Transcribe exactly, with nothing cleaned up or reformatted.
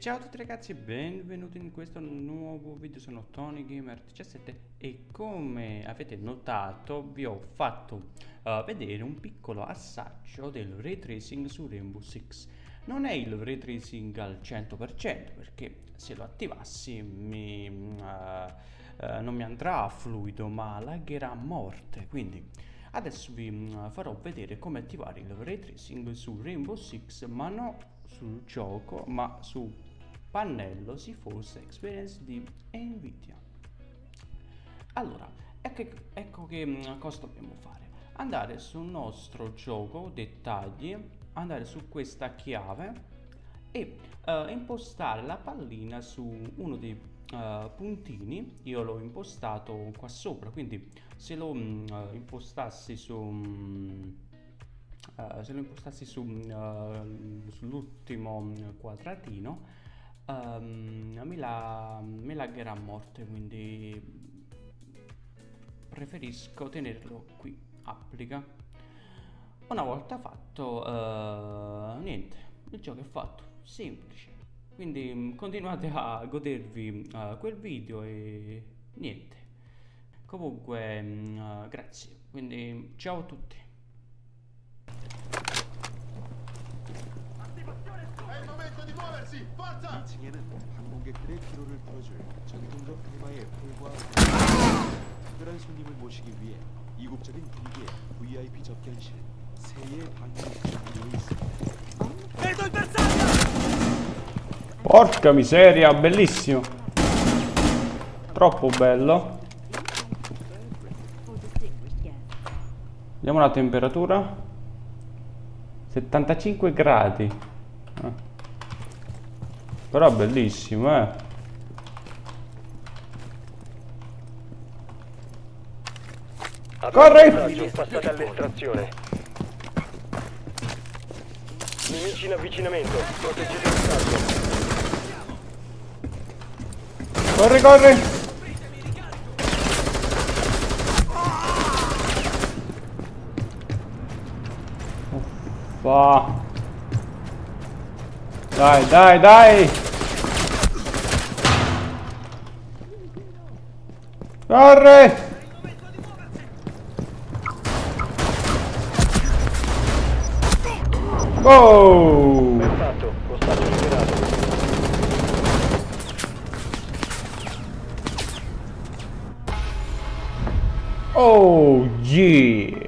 Ciao a tutti ragazzi e benvenuti in questo nuovo video. Sono Tony Gamer diciassette e come avete notato vi ho fatto uh, vedere un piccolo assaggio del ray tracing su Rainbow Six. Non è il ray tracing al cento per cento perché se lo attivassi mi, uh, uh, non mi andrà a fluido ma lagherà a morte. Quindi adesso vi uh, farò vedere come attivare il ray tracing su Rainbow Six, ma non sul gioco ma su pannello GeForce Experience di Nvidia. Allora, ecco, ecco che cosa dobbiamo fare: andare sul nostro gioco, dettagli, andare su questa chiave e uh, impostare la pallina su uno dei uh, puntini. Io l'ho impostato qua sopra, quindi se lo uh, impostassi su um, uh, se lo impostassi su, uh, sull'ultimo quadratino Um, mi, la, mi lagherà a morte, quindi preferisco tenerlo qui. Applica. Una volta fatto, uh, niente, il gioco è fatto, semplice. Quindi continuate a godervi uh, quel video e niente. Comunque uh, grazie, quindi ciao a tutti. 이 층에는 방문객들의 피로를 풀어줄 전통적 테마의 홀과 특별한 손님을 모시기 위해 이국적인 분위기의 브이아이피 접견실 세의 방이 준비되어 있습니다. Porca miseria, bellissimo, troppo bello. Vediamo la temperatura, settantacinque gradi. Ah. Però bellissimo, eh. Corri! Passate all'estrazione. Nemici in avvicinamento. Proteggete il salto. Corri, corri! Uffa. Dai, dai, dai! Corri! Oh! Ben fatto, ostaggio liberato. Oh, yeah!